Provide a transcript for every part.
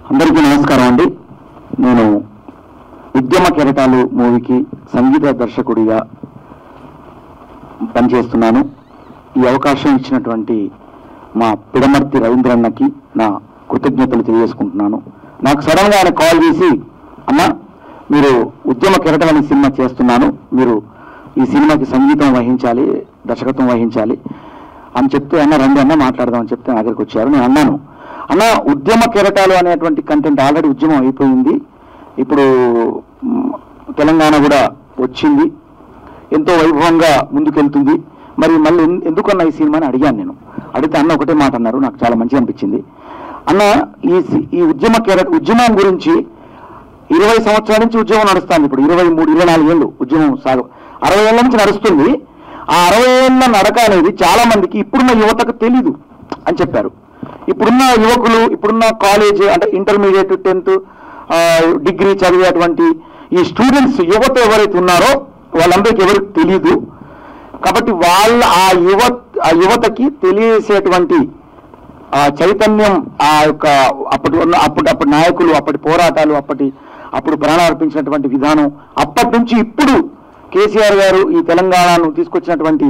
అందరికీ నమస్కారం అండి. నేను ఉద్యమ కెరటాలు మూవీకి సంగీత దర్శకుడిగా పనిచేస్తున్నాను. ఈ అవకాశం ఇచ్చినటువంటి మా పిడమర్తి రవీంద్రన్నకి నా కృతజ్ఞతలు తెలియజేసుకుంటున్నాను. నాకు సడన్గా ఆయన కాల్ చేసి, అన్న మీరు ఉద్యమ కెరటం అనే సినిమా చేస్తున్నాను, మీరు ఈ సినిమాకి సంగీతం వహించాలి, దర్శకత్వం వహించాలి అని చెప్తే, అన్న రండి అన్న మాట్లాడదామని చెప్తే నా దగ్గరికి వచ్చారు. నేను అన్నాను, అన్న ఉద్యమ కెరటాలు అనేటువంటి కంటెంట్ ఆల్రెడీ ఉద్యమం అయిపోయింది, ఇప్పుడు తెలంగాణ కూడా వచ్చింది, ఎంతో వైభవంగా ముందుకెళ్తుంది, మరి మళ్ళీ ఎందుకన్నా ఈ సినిమాని అడిగాను. నేను అడిగితే అన్న ఒకటే మాట అన్నారు, నాకు చాలా మంచిగా అనిపించింది. అన్న ఈ ఉద్యమం గురించి 20 సంవత్సరాల నుంచి ఉద్యమం నడుస్తుంది. ఇప్పుడు 23-24 ఏళ్ళు ఉద్యమం 60 ఏళ్ళ నుంచి నడుస్తుంది. ఆ 60 ఏళ్ళ నడక అనేది చాలా మందికి ఇప్పుడున్న యువతకు తెలీదు అని చెప్పారు. ఇప్పుడున్న యువకులు, ఇప్పుడున్న కాలేజ్ అంటే ఇంటర్మీడియట్ 10th డిగ్రీ చదివేటువంటి ఈ స్టూడెంట్స్ యువత ఎవరైతే ఉన్నారో వాళ్ళందరికీ ఎవరికి తెలీదు. కాబట్టి వాళ్ళ ఆ యువతకి తెలియజేసేటువంటి చైతన్యం, ఆ యొక్క అప్పటి నాయకులు, అప్పటి పోరాటాలు, అప్పుడు ప్రాణాలు అర్పించినటువంటి విధానం, అప్పటి నుంచి ఇప్పుడు కేసీఆర్ గారు ఈ తెలంగాణను తీసుకొచ్చినటువంటి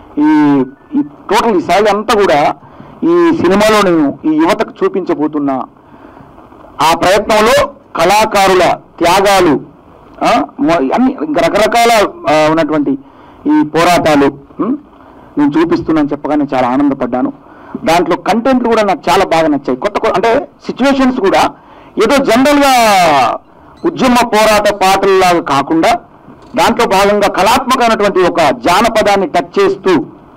ఈ టోటల్ ఈ శైలి అంతా కూడా ఈ సినిమాలో నేను ఈ యువతకు చూపించబోతున్నా. ఆ ప్రయత్నంలో కళాకారుల త్యాగాలు, అన్ని రకరకాల ఉన్నటువంటి ఈ పోరాటాలు నేను చూపిస్తున్నాను చెప్పగానే చాలా ఆనందపడ్డాను. దాంట్లో కంటెంట్లు కూడా నాకు చాలా బాగా నచ్చాయి. కొత్త అంటే సిచ్యువేషన్స్ కూడా ఏదో జనరల్గా ఉద్యమ పోరాట పాటల్లాగా కాకుండా దాంట్లో భాగంగా కళాత్మకమైనటువంటి ఒక జానపదాన్ని టచ్ చేస్తూ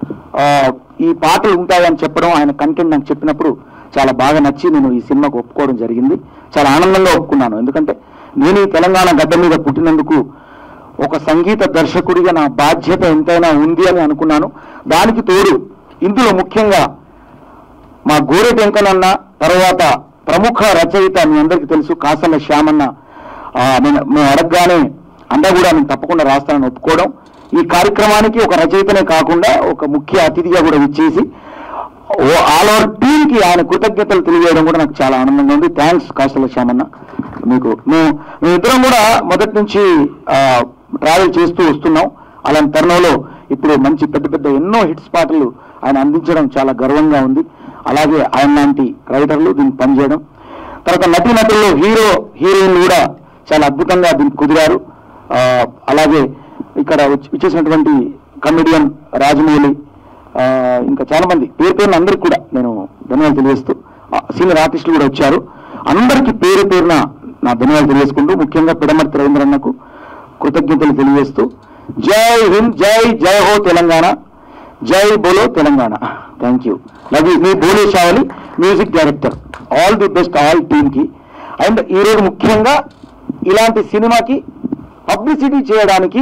ఈ పాటలు ఉంటాయని చెప్పడం, ఆయన కంటెంట్ నాకు చెప్పినప్పుడు చాలా బాగా నచ్చి నేను ఈ సినిమాకు ఒప్పుకోవడం జరిగింది. చాలా ఆనందంగా ఒప్పుకున్నాను. ఎందుకంటే నేను ఈ తెలంగాణ గడ్డ మీద పుట్టినందుకు ఒక సంగీత దర్శకుడిగా నా బాధ్యత ఎంతైనా ఉంది అని అనుకున్నాను. దానికి తోడు ఇందులో ముఖ్యంగా మా గోరెటి వెంకన్నన్న, తర్వాత ప్రముఖ రచయిత మీ అందరికీ తెలుసు కాసల శ్యామన్న, మేము అడగగానే అంతా కూడా నేను తప్పకుండా రాస్తానని ఒప్పుకోవడం, ఈ కార్యక్రమానికి ఒక రచయితనే కాకుండా ఒక ముఖ్య అతిథిగా కూడా ఇచ్చేసి ఆల్ ఓవర్ టీమ్కి ఆయన కృతజ్ఞతలు తెలియజేయడం కూడా నాకు చాలా ఆనందంగా ఉంది. థ్యాంక్స్ కాసల శ్యామన్న. మీకు మేమిద్దరం కూడా మొదటి నుంచి ట్రావెల్ చేస్తూ వస్తున్నాం. అలాంటి తరుణంలో ఇప్పుడు మంచి పెద్ద ఎన్నో హిట్స్ పాటలు ఆయన అందించడం చాలా గర్వంగా ఉంది. అలాగే ఆయన లాంటి రైటర్లు దీనికి పనిచేయడం, తర్వాత నటీనటుల్లో హీరోయిన్లు కూడా చాలా అద్భుతంగా దీనికి కుదిరారు. అలాగే ఇక్కడ ఇచ్చేసినటువంటి కమెడియన్ రాజమౌళి, ఇంకా చాలా మంది పేరున అందరికి కూడా నేను ధన్యవాదాలు తెలియజేస్తూ, సీనియర్ ఆర్టిస్టులు కూడా వచ్చారు. అందరికీ పేరున నా ధన్యవాదాలు తెలియజేసుకుంటూ, ముఖ్యంగా పిడమర్తి రవీంద్రన్నకు కృతజ్ఞతలు తెలియజేస్తూ, జై హింద్, జై హో తెలంగాణ, జై బోలో Telangana. Thank you. Love you. మీ Bole Shavali music director. All the best all టీమ్కి. అండ్ ఈరోజు ముఖ్యంగా ఇలాంటి సినిమాకి పబ్లిసిటీ చేయడానికి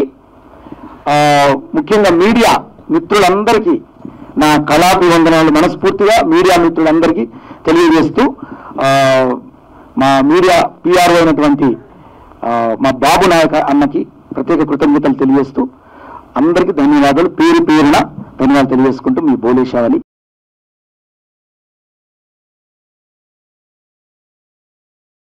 ముఖ్యంగా మీడియా మిత్రులందరికీ నా కళాభివందనాలు మనస్ఫూర్తిగా మీడియా మిత్రులందరికీ తెలియజేస్తూ, మా మీడియా పిఆర్ఓ అయినటువంటి మా బాబు నాయక అన్నకి ప్రత్యేక కృతజ్ఞతలు తెలియజేస్తూ అందరికీ ధన్యవాదాలు, పేరున ధన్యవాదాలు తెలియజేసుకుంటూ మీ బోలే షావలి.